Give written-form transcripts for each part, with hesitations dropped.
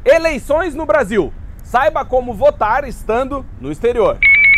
Eleições no Brasil. Saiba como votar estando no exterior.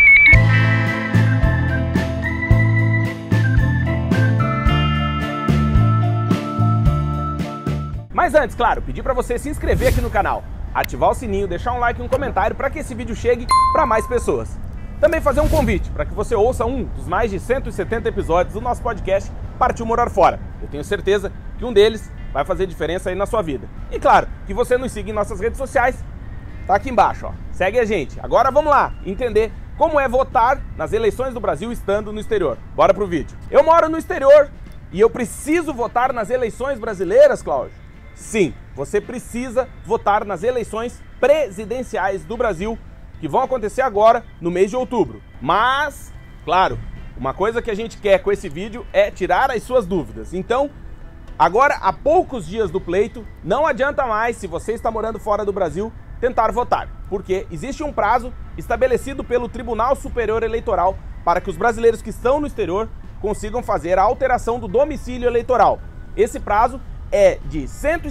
Mas antes, claro, pedir para você se inscrever aqui no canal, ativar o sininho, deixar um like e um comentário para que esse vídeo chegue para mais pessoas. Também fazer um convite para que você ouça um dos mais de 170 episódios do nosso podcast Partiu Morar Fora. Eu tenho certeza que um deles vai fazer diferença aí na sua vida. E claro, que você nos siga em nossas redes sociais, tá aqui embaixo, ó. Segue a gente. Agora vamos lá entender como é votar nas eleições do Brasil estando no exterior. Bora pro vídeo. Eu moro no exterior e eu preciso votar nas eleições brasileiras, Cláudio? Sim, você precisa votar nas eleições presidenciais do Brasil, que vão acontecer agora no mês de outubro. Mas, claro, uma coisa que a gente quer com esse vídeo é tirar as suas dúvidas. Então, agora, há poucos dias do pleito, não adianta mais, se você está morando fora do Brasil, tentar votar, porque existe um prazo estabelecido pelo Tribunal Superior Eleitoral para que os brasileiros que estão no exterior consigam fazer a alteração do domicílio eleitoral. Esse prazo é de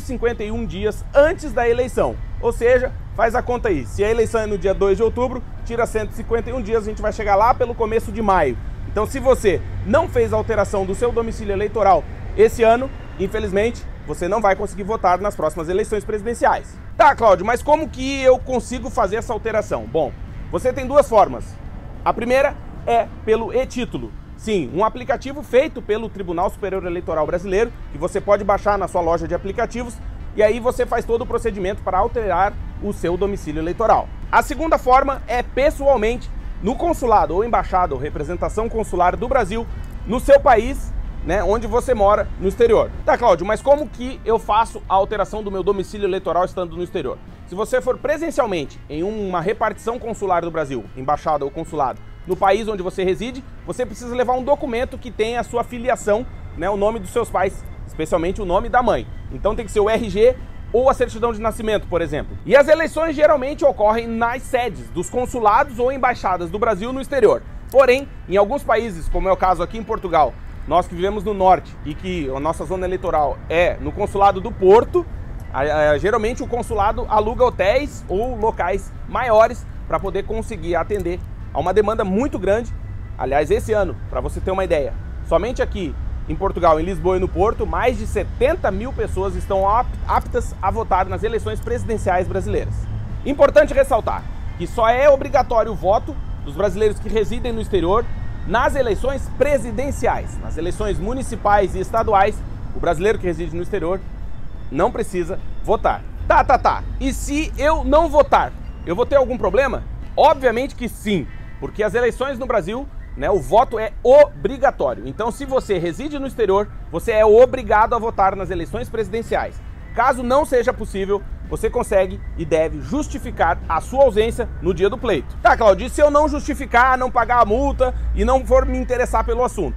151 dias antes da eleição, ou seja, faz a conta aí, se a eleição é no dia 2 de outubro, tira 151 dias, a gente vai chegar lá pelo começo de maio. Então, se você não fez a alteração do seu domicílio eleitoral esse ano, infelizmente, você não vai conseguir votar nas próximas eleições presidenciais. Tá, Cláudio, mas como que eu consigo fazer essa alteração? Bom, você tem duas formas. A primeira é pelo e-título. Sim, um aplicativo feito pelo Tribunal Superior Eleitoral Brasileiro, que você pode baixar na sua loja de aplicativos, e aí você faz todo o procedimento para alterar o seu domicílio eleitoral. A segunda forma é pessoalmente no consulado ou embaixada ou representação consular do Brasil no seu país, né, onde você mora no exterior. Tá, Cláudio, mas como que eu faço a alteração do meu domicílio eleitoral estando no exterior? Se você for presencialmente em uma repartição consular do Brasil, embaixada ou consulado, no país onde você reside, você precisa levar um documento que tenha a sua filiação, né, o nome dos seus pais, especialmente o nome da mãe. Então tem que ser o RG ou a certidão de nascimento, por exemplo. E as eleições geralmente ocorrem nas sedes dos consulados ou embaixadas do Brasil no exterior. Porém, em alguns países, como é o caso aqui em Portugal, nós que vivemos no norte e que a nossa zona eleitoral é no consulado do Porto, geralmente o consulado aluga hotéis ou locais maiores para poder conseguir atender a uma demanda muito grande. Aliás, esse ano, para você ter uma ideia, somente aqui em Portugal, em Lisboa e no Porto, mais de 70 mil pessoas estão aptas a votar nas eleições presidenciais brasileiras. Importante ressaltar que só é obrigatório o voto dos brasileiros que residem no exterior nas eleições presidenciais. Nas eleições municipais e estaduais, o brasileiro que reside no exterior não precisa votar. Tá. E se eu não votar, eu vou ter algum problema? Obviamente que sim, porque as eleições no Brasil, né, o voto é obrigatório. Então, se você reside no exterior, você é obrigado a votar nas eleições presidenciais. Caso não seja possível, você consegue e deve justificar a sua ausência no dia do pleito. Tá, Claudio, e se eu não justificar, não pagar a multa e não for me interessar pelo assunto?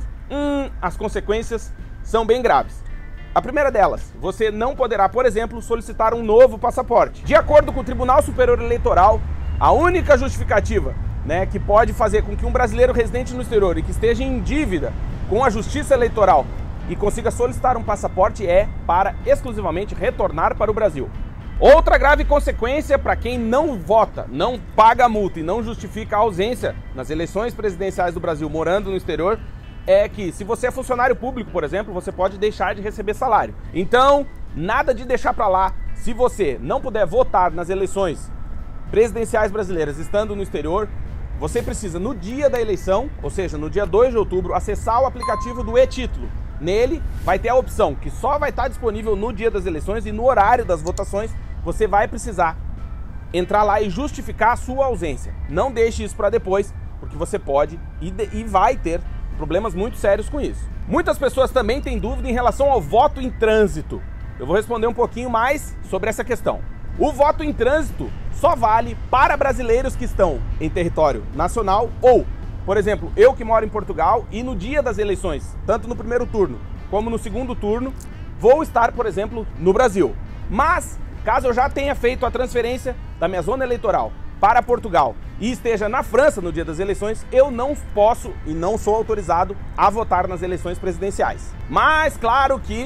As consequências são bem graves. A primeira delas, você não poderá, por exemplo, solicitar um novo passaporte. De acordo com o Tribunal Superior Eleitoral, a única justificativa, né, que pode fazer com que um brasileiro residente no exterior e que esteja em dívida com a Justiça Eleitoral e consiga solicitar um passaporte é para exclusivamente retornar para o Brasil. Outra grave consequência para quem não vota, não paga a multa e não justifica a ausência nas eleições presidenciais do Brasil morando no exterior é que, se você é funcionário público, por exemplo, você pode deixar de receber salário. Então, nada de deixar para lá. Se você não puder votar nas eleições presidenciais brasileiras estando no exterior, você precisa, no dia da eleição, ou seja, no dia 2 de outubro, acessar o aplicativo do e-título. Nele vai ter a opção que só vai estar disponível no dia das eleições e no horário das votações. Você vai precisar entrar lá e justificar a sua ausência. Não deixe isso para depois, porque você pode e vai ter problemas muito sérios com isso. Muitas pessoas também têm dúvida em relação ao voto em trânsito. Eu vou responder um pouquinho mais sobre essa questão. O voto em trânsito só vale para brasileiros que estão em território nacional ou, por exemplo, eu que moro em Portugal e no dia das eleições, tanto no primeiro turno como no segundo turno, vou estar, por exemplo, no Brasil. Mas, caso eu já tenha feito a transferência da minha zona eleitoral para Portugal e esteja na França no dia das eleições, eu não posso e não sou autorizado a votar nas eleições presidenciais. Mas, claro que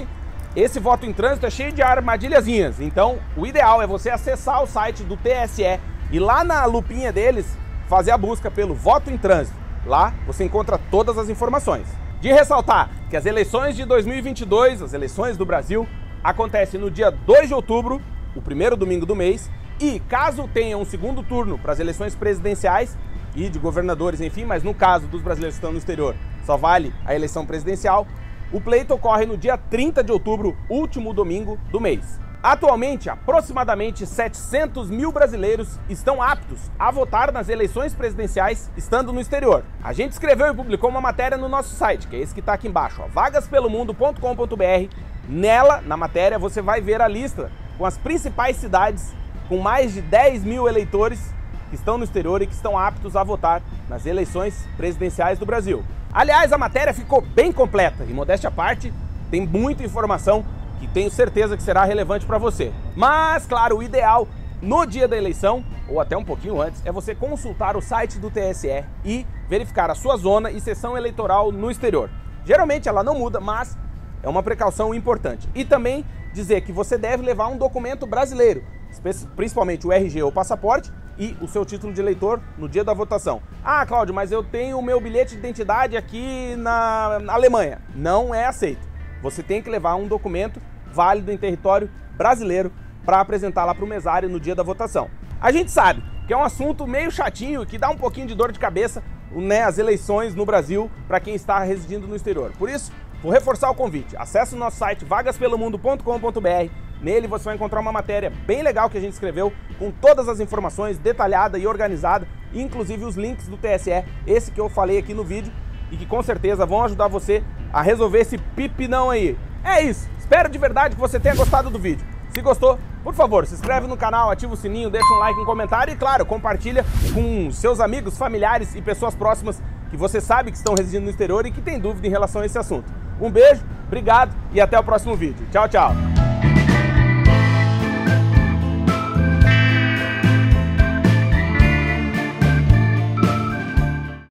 esse voto em trânsito é cheio de armadilhazinhas, então o ideal é você acessar o site do TSE e lá na lupinha deles fazer a busca pelo voto em trânsito. Lá você encontra todas as informações. De ressaltar que as eleições de 2022, as eleições do Brasil, acontecem no dia 2 de outubro, o primeiro domingo do mês, e caso tenha um segundo turno para as eleições presidenciais e de governadores, enfim, mas no caso dos brasileiros que estão no exterior, só vale a eleição presidencial, o pleito ocorre no dia 30 de outubro, último domingo do mês. Atualmente, aproximadamente 700 mil brasileiros estão aptos a votar nas eleições presidenciais estando no exterior. A gente escreveu e publicou uma matéria no nosso site, que é esse que está aqui embaixo, vagaspelomundo.com.br. Nela, na matéria, você vai ver a lista com as principais cidades com mais de 10 mil eleitores que estão no exterior e que estão aptos a votar nas eleições presidenciais do Brasil. Aliás, a matéria ficou bem completa e, modéstia à parte, tem muita informação que tenho certeza que será relevante para você. Mas, claro, o ideal no dia da eleição, ou até um pouquinho antes, é você consultar o site do TSE e verificar a sua zona e sessão eleitoral no exterior. Geralmente ela não muda, mas é uma precaução importante. E também dizer que você deve levar um documento brasileiro, principalmente o RG ou passaporte e o seu título de eleitor no dia da votação. Ah, Cláudio, mas eu tenho o meu bilhete de identidade aqui na Alemanha. Não é aceito. Você tem que levar um documento válido em território brasileiro para apresentar lá para o mesário no dia da votação. A gente sabe que é um assunto meio chatinho, que dá um pouquinho de dor de cabeça, né, as eleições no Brasil para quem está residindo no exterior. Por isso, vou reforçar o convite. Acesse o nosso site vagaspelomundo.com.br. Nele você vai encontrar uma matéria bem legal que a gente escreveu, com todas as informações, detalhada e organizada, inclusive os links do TSE, esse que eu falei aqui no vídeo, e que com certeza vão ajudar você a resolver esse pipinão aí. É isso, espero de verdade que você tenha gostado do vídeo. Se gostou, por favor, se inscreve no canal, ativa o sininho, deixa um like, um comentário e, claro, compartilha com seus amigos, familiares e pessoas próximas que você sabe que estão residindo no exterior e que tem dúvida em relação a esse assunto. Um beijo, obrigado e até o próximo vídeo. Tchau, tchau!